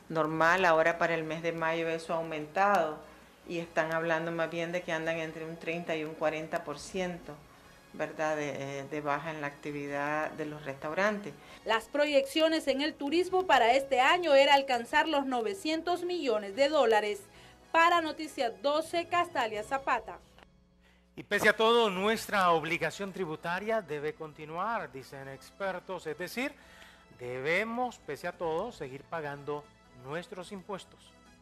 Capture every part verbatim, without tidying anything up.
normal. Ahora para el mes de mayo eso ha aumentado y están hablando más bien de que andan entre un treinta y un cuarenta por ciento, ¿verdad?, de, de baja en la actividad de los restaurantes. Las proyecciones en el turismo para este año era alcanzar los novecientos millones de dólares. Para Noticias doce, Castalia Zapata. Y pese a todo, nuestra obligación tributaria debe continuar, dicen expertos, es decir, debemos, pese a todo, seguir pagando nuestros impuestos.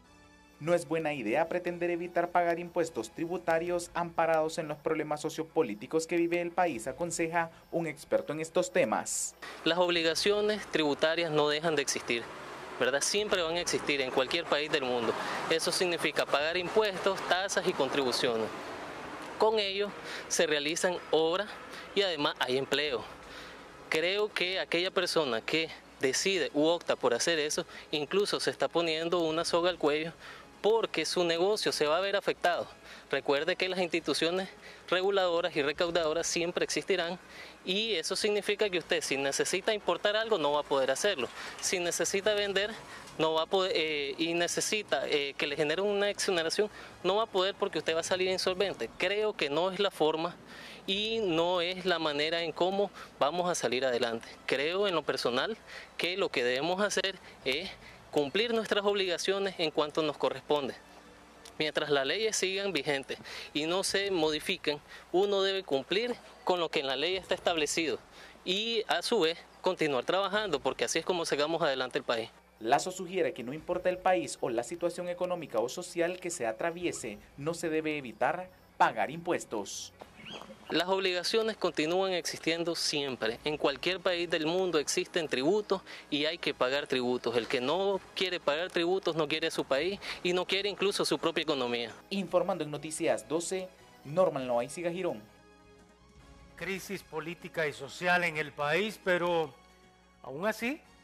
No es buena idea pretender evitar pagar impuestos tributarios amparados en los problemas sociopolíticos que vive el país, aconseja un experto en estos temas. Las obligaciones tributarias no dejan de existir, ¿verdad? Siempre van a existir en cualquier país del mundo. Eso significa pagar impuestos, tasas y contribuciones. Con ello se realizan obras y además hay empleo. Creo que aquella persona que decide u opta por hacer eso, incluso se está poniendo una soga al cuello porque su negocio se va a ver afectado. Recuerde que las instituciones reguladoras y recaudadoras siempre existirán y eso significa que usted, si necesita importar algo, no va a poder hacerlo. Si necesita vender no va a poder, eh, y necesita eh, que le genere una exoneración, no va a poder porque usted va a salir insolvente. Creo que no es la forma y no es la manera en cómo vamos a salir adelante. Creo en lo personal que lo que debemos hacer es cumplir nuestras obligaciones en cuanto nos corresponde. Mientras las leyes sigan vigentes y no se modifiquen, uno debe cumplir con lo que en la ley está establecido y a su vez continuar trabajando porque así es como sacamos adelante el país. Lazo sugiere que no importa el país o la situación económica o social que se atraviese, no se debe evitar pagar impuestos. Las obligaciones continúan existiendo siempre. En cualquier país del mundo existen tributos y hay que pagar tributos. El que no quiere pagar tributos no quiere su país y no quiere incluso su propia economía. Informando en Noticias doce, Norman Loaiziga Girón. Crisis política y social en el país, pero aún así